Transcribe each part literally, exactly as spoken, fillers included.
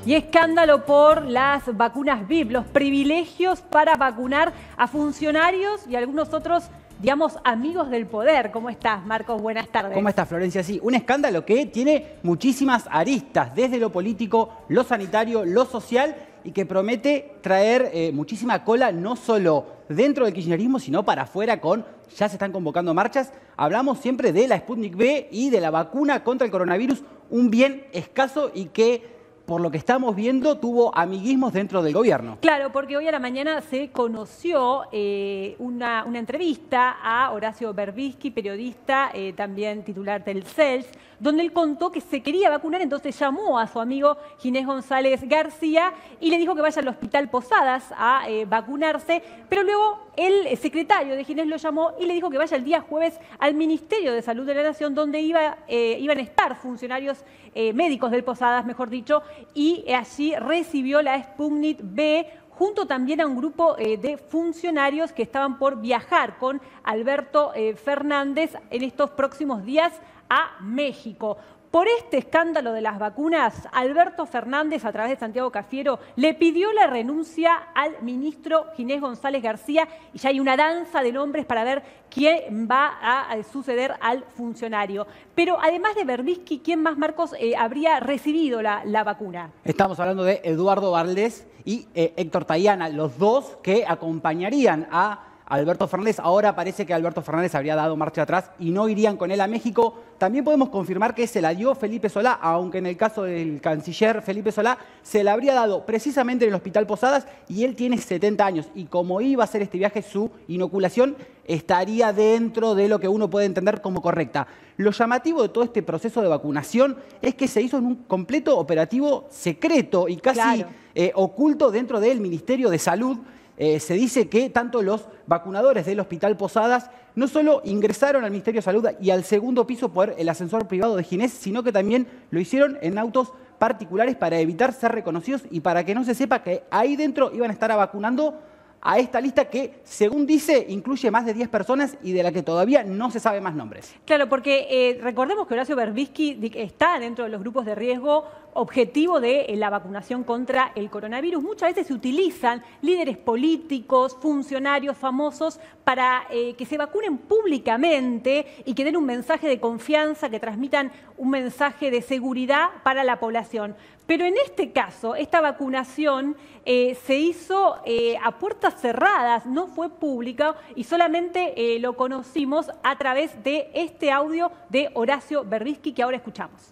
Y escándalo por las vacunas V I P, los privilegios para vacunar a funcionarios y algunos otros, digamos, amigos del poder. ¿Cómo estás, Marcos? Buenas tardes. ¿Cómo estás, Florencia? Sí, un escándalo que tiene muchísimas aristas, desde lo político, lo sanitario, lo social, y que promete traer eh, muchísima cola, no solo dentro del kirchnerismo, sino para afuera con, ya se están convocando marchas. Hablamos siempre de la Sputnik V y de la vacuna contra el coronavirus, un bien escaso y que, por lo que estamos viendo, tuvo amiguismos dentro del gobierno. Claro, porque hoy a la mañana se conoció eh, una, una entrevista a Horacio Berbisky, periodista, eh, también titular del C E L S, donde él contó que se quería vacunar, entonces llamó a su amigo Ginés González García y le dijo que vaya al Hospital Posadas a eh, vacunarse, pero luego el secretario de Ginés lo llamó y le dijo que vaya el día jueves al Ministerio de Salud de la Nación, donde iba, eh, iban a estar funcionarios eh, médicos del Posadas, mejor dicho, y allí recibió la Sputnik V, junto también a un grupo eh, de funcionarios que estaban por viajar con Alberto eh, Fernández en estos próximos días a México. Por este escándalo de las vacunas, Alberto Fernández, a través de Santiago Cafiero, le pidió la renuncia al ministro Ginés González García y ya hay una danza de nombres para ver quién va a suceder al funcionario. Pero además de Berbisky, ¿quién más, Marcos, eh, habría recibido la, la vacuna? Estamos hablando de Eduardo Valdés y eh, Héctor Tayana, los dos que acompañarían a Alberto Fernández. Ahora parece que Alberto Fernández habría dado marcha atrás y no irían con él a México. También podemos confirmar que se la dio Felipe Solá, aunque en el caso del canciller Felipe Solá se la habría dado precisamente en el Hospital Posadas y él tiene setenta años. Y como iba a hacer este viaje, su inoculación estaría dentro de lo que uno puede entender como correcta. Lo llamativo de todo este proceso de vacunación es que se hizo en un completo operativo secreto y casi claro. eh, oculto dentro del Ministerio de Salud. Eh, se dice que tanto los vacunadores del Hospital Posadas no solo ingresaron al Ministerio de Salud y al segundo piso por el ascensor privado de Ginés, sino que también lo hicieron en autos particulares para evitar ser reconocidos y para que no se sepa que ahí dentro iban a estar vacunando a esta lista que, según dice, incluye más de diez personas y de la que todavía no se sabe más nombres. Claro, porque eh, recordemos que Horacio Berbisky está dentro de los grupos de riesgo objetivo de eh, la vacunación contra el coronavirus. Muchas veces se utilizan líderes políticos, funcionarios famosos para eh, que se vacunen públicamente y que den un mensaje de confianza, que transmitan un mensaje de seguridad para la población. Pero en este caso, esta vacunación eh, se hizo eh, a puertas cerradas, no fue pública y solamente eh, lo conocimos a través de este audio de Horacio Berbisky que ahora escuchamos.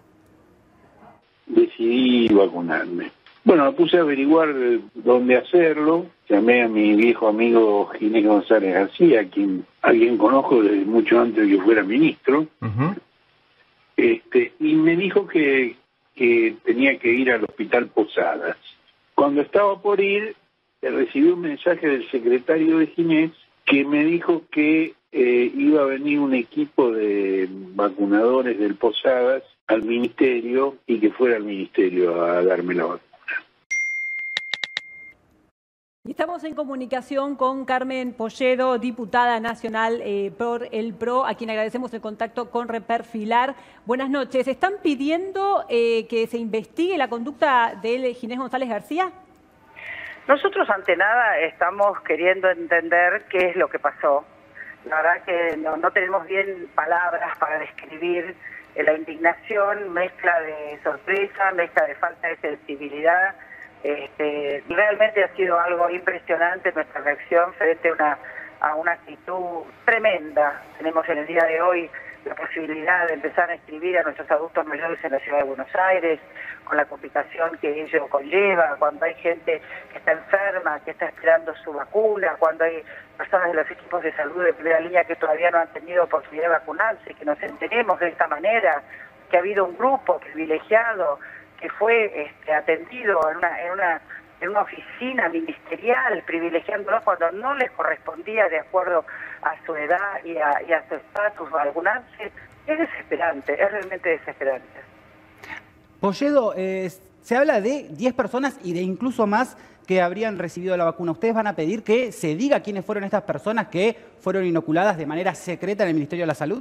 Decidí vacunarme. Bueno, me puse a averiguar dónde hacerlo. Llamé a mi viejo amigo Ginés González García, a quien, a quien conozco desde mucho antes de que fuera ministro, uh-huh. este, y me dijo que que tenía que ir al Hospital Posadas. Cuando estaba por ir, recibí un mensaje del secretario de Ginés que me dijo que eh, iba a venir un equipo de vacunadores del Posadas al ministerio y que fuera al ministerio a darme la vacuna. Estamos en comunicación con Carmen Polledo, diputada nacional eh, por el P R O, a quien agradecemos el contacto con Reperfilar. Buenas noches. ¿Están pidiendo eh, que se investigue la conducta de Ginés González García? Nosotros, ante nada, estamos queriendo entender qué es lo que pasó. La verdad que no, no tenemos bien palabras para describir eh, la indignación, mezcla de sorpresa, mezcla de falta de sensibilidad. Este, realmente ha sido algo impresionante nuestra reacción frente a una, a una actitud tremenda. Tenemos en el día de hoy la posibilidad de empezar a inscribir a nuestros adultos mayores en la ciudad de Buenos Aires, con la complicación que ello conlleva, cuando hay gente que está enferma, que está esperando su vacuna, cuando hay personas de los equipos de salud de primera línea que todavía no han tenido oportunidad de vacunarse, que nos enteremos de esta manera, que ha habido un grupo privilegiado que fue este, atendido en una, en, una, en una oficina ministerial, privilegiándolos cuando no les correspondía de acuerdo a su edad y a, y a su estatus vacunarse, es desesperante, es realmente desesperante. Polledo, eh, se habla de diez personas y de incluso más que habrían recibido la vacuna. ¿Ustedes van a pedir que se diga quiénes fueron estas personas que fueron inoculadas de manera secreta en el Ministerio de la Salud?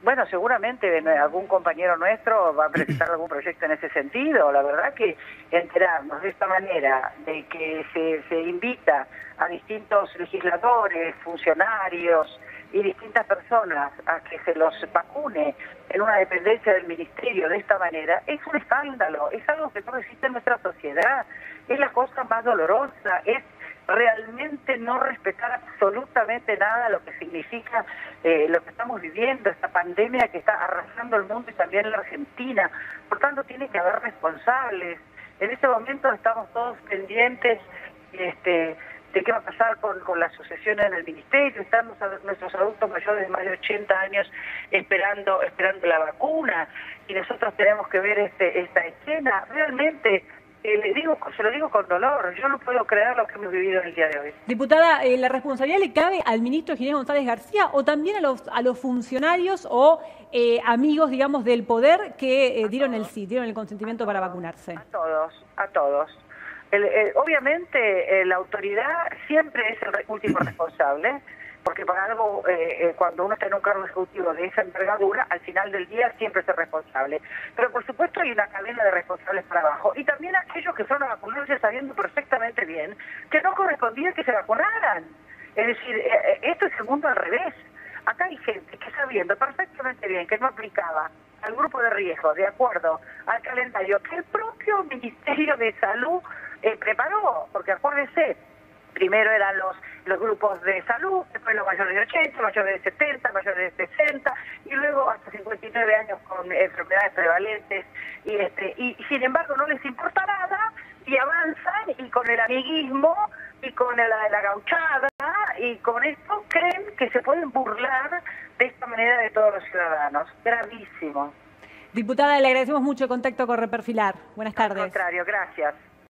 Bueno, seguramente algún compañero nuestro va a presentar algún proyecto en ese sentido. La verdad que enterarnos de esta manera, de que se, se invita a distintos legisladores, funcionarios y distintas personas a que se los vacune en una dependencia del ministerio de esta manera, es un escándalo, es algo que no existe en nuestra sociedad, es la cosa más dolorosa, es realmente no respetar absolutamente nada lo que significa eh, lo que estamos viviendo, esta pandemia que está arrasando el mundo y también la Argentina. Por tanto, tiene que haber responsables. En este momento estamos todos pendientes este, de qué va a pasar con, con la sucesión en el ministerio. Están los, nuestros adultos mayores de más de ochenta años esperando esperando la vacuna y nosotros tenemos que ver este, esta escena. Realmente, Eh, le digo, se lo digo con dolor, yo no puedo creer lo que hemos vivido en el día de hoy. Diputada, eh, ¿la responsabilidad le cabe al ministro Ginés González García o también a los, a los funcionarios o eh, amigos, digamos, del poder que eh, dieron el sí, dieron el consentimiento para vacunarse? A todos, a todos. El, el, obviamente eh, la autoridad siempre es el último responsable, porque para algo, eh, eh, cuando uno está en un cargo ejecutivo de esa envergadura, al final del día siempre es el responsable. Pero por supuesto hay una cadena de responsables para abajo. Y también aquellos que fueron a vacunarse sabiendo perfectamente bien que no correspondía que se vacunaran. Es decir, eh, esto es el mundo al revés. Acá hay gente que sabiendo perfectamente bien que no aplicaba al grupo de riesgo, de acuerdo al calendario que el propio Ministerio de Salud eh, preparó, porque acuérdense, primero eran los, los grupos de salud, después los mayores de ochenta, mayores de setenta, mayores de sesenta, y luego hasta cincuenta y nueve años con enfermedades prevalentes, y este y sin embargo no les importa nada, y avanzan, y con el amiguismo, y con la, la gauchada, y con esto creen que se pueden burlar de esta manera de todos los ciudadanos. Gravísimo. Diputada, le agradecemos mucho el contacto con Reperfilar. Buenas tardes. Al contrario, gracias.